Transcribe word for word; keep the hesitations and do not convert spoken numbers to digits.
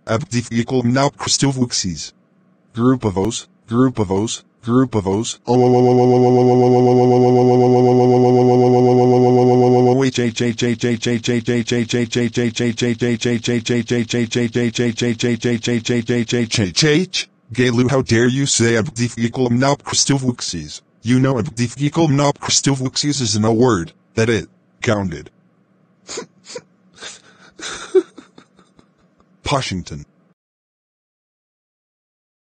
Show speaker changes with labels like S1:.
S1: Abdif equal now Christovuksis. Group of O's, group of O's, group of O's. Galu, how dare you say Abdif equal now Christovuksis? You know Abdif equal now Christovuksis isn't a word, that it counted. Washington.